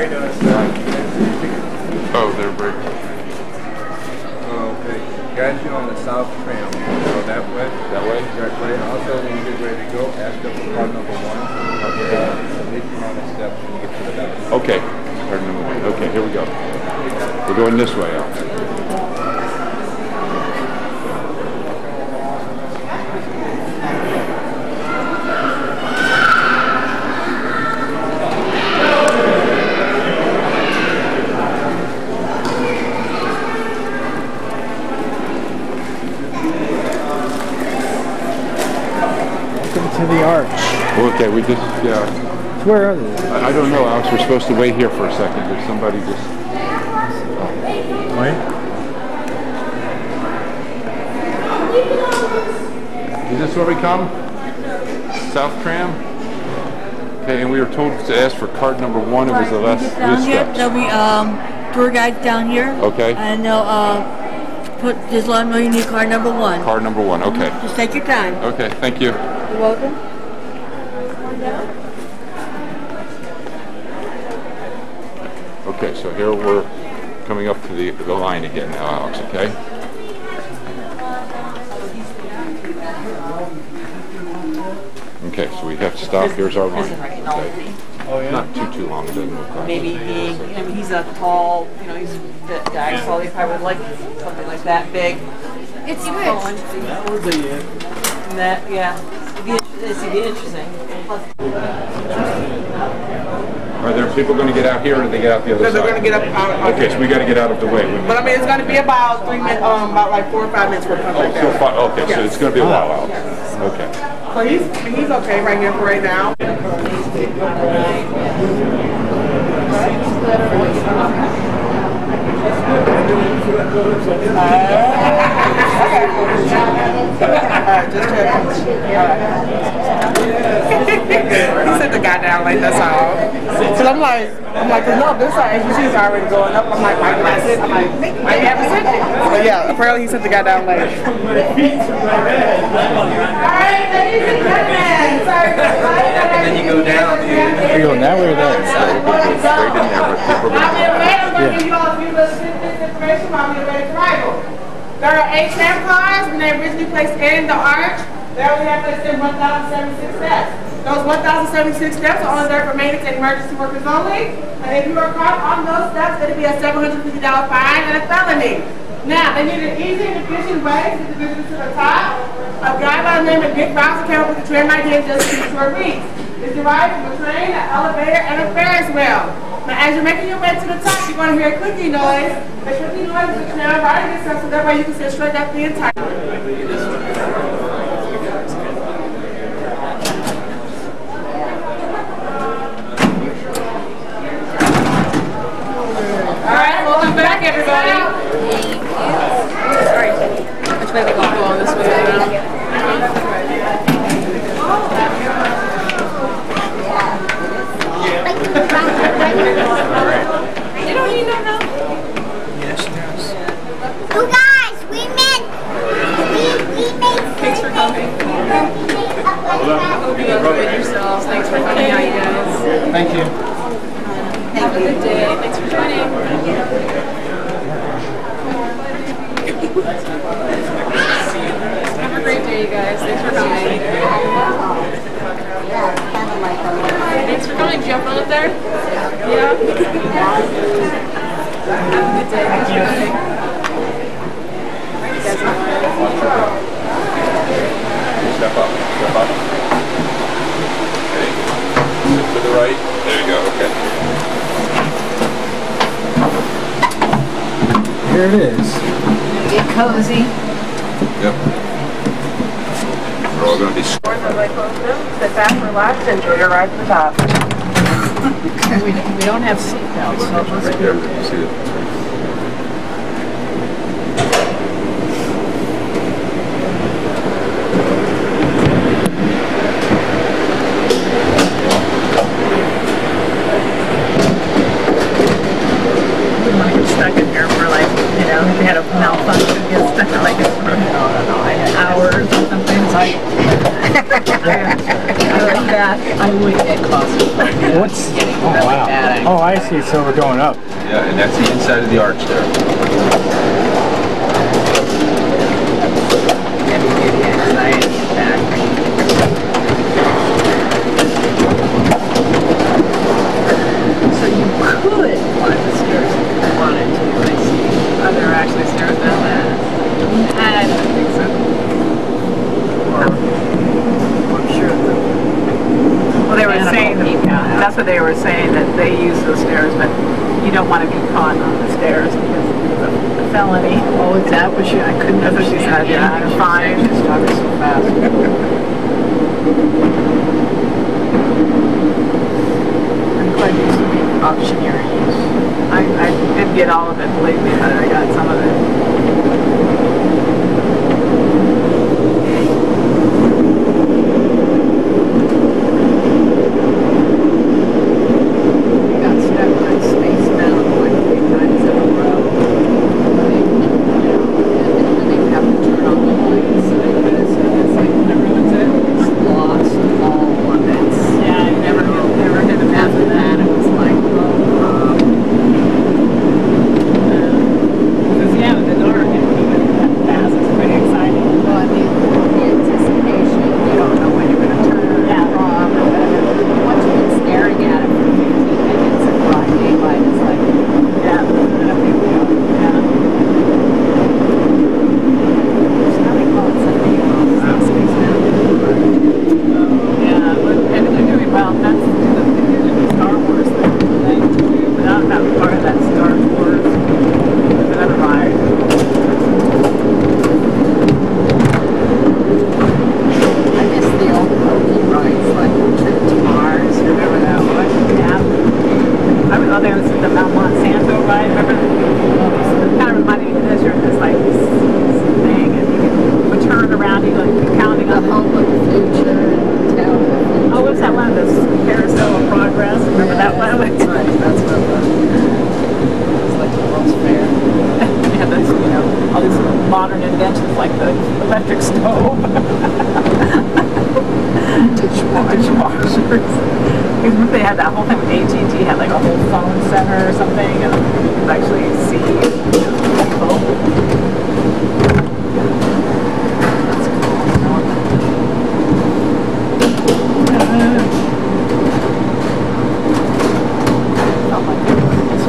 Oh, they're breaking. Oh, okay. Guys, you're on the south tram. So that way? That way? Right, right. Also, when you get ready to go, ask them for card number 1. Leave you on the steps when you get to the back. Okay. Card number 1. Okay, here we go. We're going this way, Alex. To the arch. Okay, we just, yeah. Where are they? I don't know, Alex. We're supposed to wait here for a second. Did somebody just... Wait. Is this where we come? South Tram? Okay, and we were told to ask for card number 1. It was the last down here. steps. There'll be tour guides down here. Okay. And they'll just let them know you need card number 1. Card number 1, okay. Just take your time. Okay, thank you. You're welcome. Okay, so here we're coming up to the line again now, Alex, okay? Okay, so we have to stop. Here's our line. Okay. Oh, yeah? Not too long, it doesn't look like. Maybe being, he's a tall, he's the guy, so he probably would like something like that big. It's That would be it. That, yeah. It'd be interesting. Are there people going to get out here, or do they get out the other side? They're going to get up out. Okay, so we got to get out of the way. But I mean, it's going to be about 3 minutes, about like 4 or 5 minutes for something like that. Okay, so it's going to be a while out. Okay. So he's okay right here for right now. Just checking. He set the guy down like that's all. So I'm like, no, this ABC's already going up. I'm like, why did I sit? I'm like, why you haven't sent it? But yeah, apparently he set the guy down late. Alright, ladies and gentlemen. And then you go down. Are you going that way or that way? Straight in there, but people are going to... I'm going to give you all a few little snippets of information while we're ready to arrival. There are 8 tram cars, and they originally placed in the arch. There we have placed in 1,076 steps. Those 1,076 steps are only there for maintenance and emergency workers only. And if you are caught on those steps, it'll be a $750 fine and a felony. Now, they need an easy and efficient way to get the visitors to the top. A guy by the name of Dick Bowser came up with the tram idea just to short reach. It's derived from a train, an elevator, and a Ferris wheel. Now, as you're making your way to the top, you're going to hear a clicking noise. The clicking noise is the tram riding itself, so that way you can sit straight up the entire. Alright, welcome back, everybody. Thank you. Sorry. Which way we go? Go on this way. You don't need no help. Yes, yes. You guys, we made Thanks for coming. Hope you enjoyed yourselves. Thanks for coming out, you guys. Thank you. Have a good day. Thanks for joining. Have a great day, you guys. Thanks for coming. Thanks for coming. Did you have fun up there? Yeah. Have a good day. Thanks for coming. Step up, step up. Okay. To the right. There you go, okay. Here it is. Get cozy. Yep. We're all going to be... Sit back, relax, and enjoy your ride to the top. we don't have seatbelts, so Right there, you see it. Stuck in here for like, if they had a malfunction, get stuck for like hours or something. So I that, I would get claustrophobic. What's? Oh wow. Oh, I see. So we're going up. Yeah, and that's the inside of the arch there. Heavy duty anxiety attack. So you could climb the stairs if you wanted to, I see. Are there actually stairs down there? I don't think so. I'm sure well, they were saying that's what they were saying, that they use those stairs, but you don't want to be caught on the stairs because it's a felony. Oh, is that what she? I couldn't understand. That's what she said. Yeah, I'm fine. She's talking so fast. I'm glad you used to be auctioneer use. I didn't get all of it, believe me, but I got some of it. They had that whole thing with AT&T, had like a whole phone center or something, and you could actually see people. That's felt like they were in this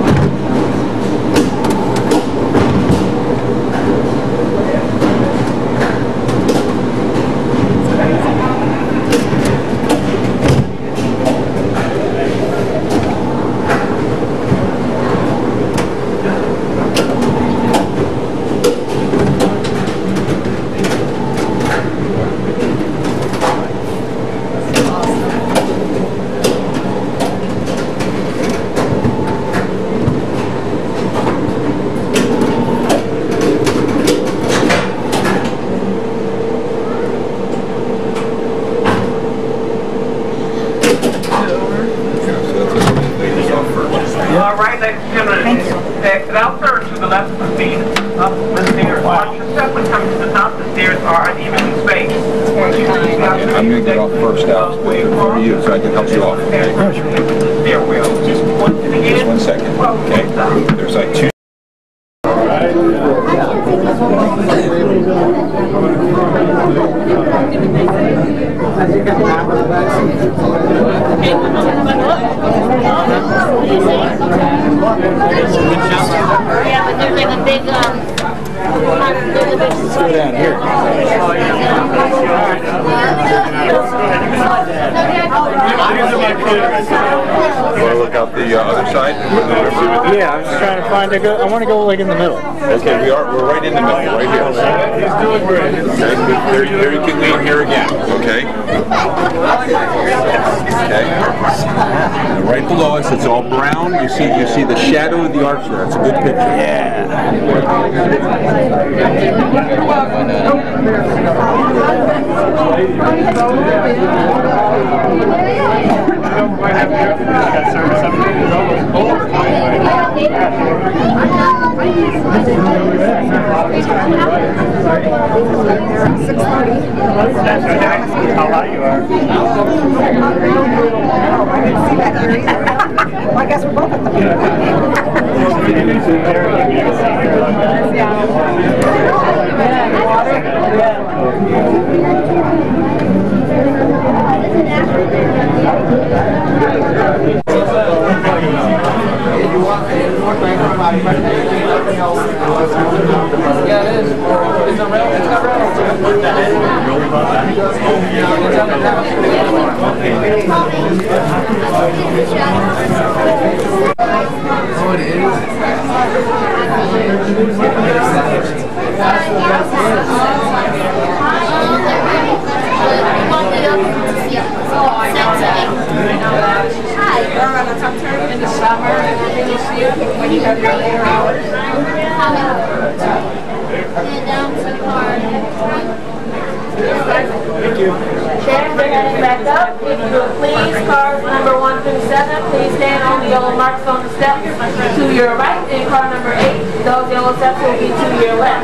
I'm going to get off first out for you so I can help you off. Okay? Just 1 second. Okay? There's like 2. Yeah, but there's like a big, Let's go down here. You want to look out the other side? Yeah, I'm just trying to find a good. I want to go like in the middle. Okay, we're right in the middle, right here. He's doing great. Okay, there you can lean here again. Okay. Okay. And right below us, it's all brown. You see the shadow of the arch there. That's a good picture. Yeah. How high you are. Well, I guess we're both at the Yeah, it is. It's a rail. It's got rail. Oh, it is. In the summer, you'll see it when you have your later hours. Chairs are heading back up. If you would please, cars number 1 through 7, please stand on the yellow marks on the steps to your right. And car number 8, those yellow steps will be to your left.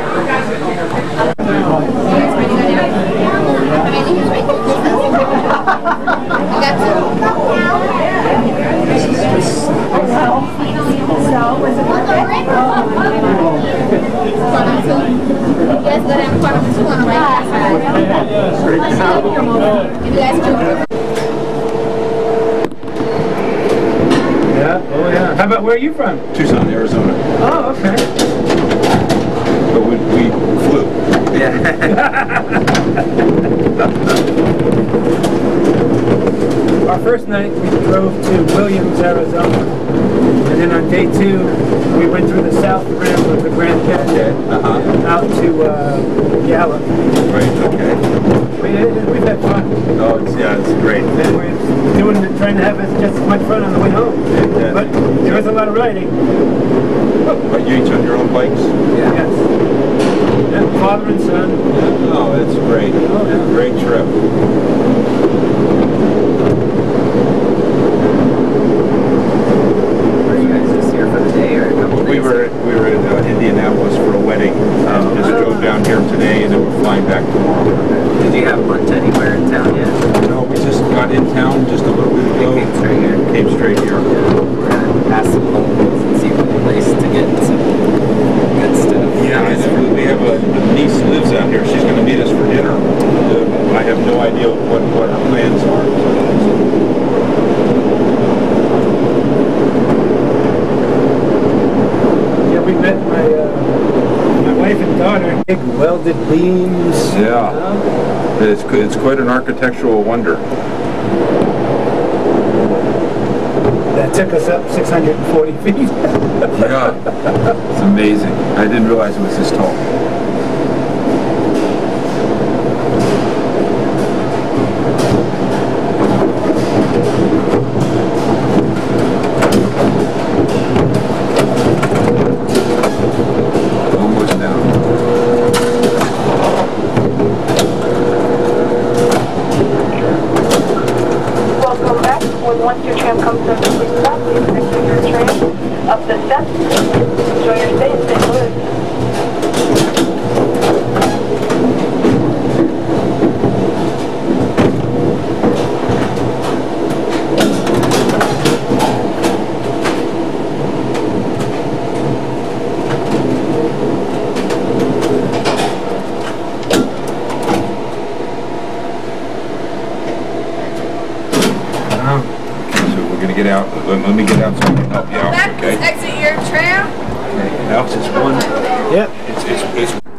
Yeah, oh yeah. How about where are you from? Tucson, Arizona. Oh, okay. But we flew. Yeah. Our first night we drove to Williams, Arizona. And then on day 2 we went through the south rim of the Grand Canyon out to Gallup. Right, okay. We've had fun. Oh, it's great. And we're trying to have just as much fun on the way home. But there was a lot of riding. But you each on your own bikes? Yes. Yeah, father and son. Oh, that's great. Oh, yeah. Great trip. Were you guys just here for the day or a couple days? We were in Indianapolis for a wedding. Just drove down here today, and then we're flying back tomorrow. Did you have lunch anywhere in town yet? No, we just got in town just a little bit ago. Came straight here. Came straight here. We're gonna pass some locals and see what place to get some good stuff. Yeah, we have a niece who lives out here. She's going to meet us for dinner. I have no idea what her plans are. Yeah, we met my wife and daughter. Big welded beams. Yeah. It's quite an architectural wonder. That took us up 640 feet. Yeah. It's amazing. I didn't realize it was this tall. Almost down. Welcome back. Once your tram comes to a complete stop, please exit your train up the steps. Enjoy your stay and stay good. Get out. Let me get out so I can help you out. Okay. Exit your tram. Okay. Alex, it's one. Yep. It's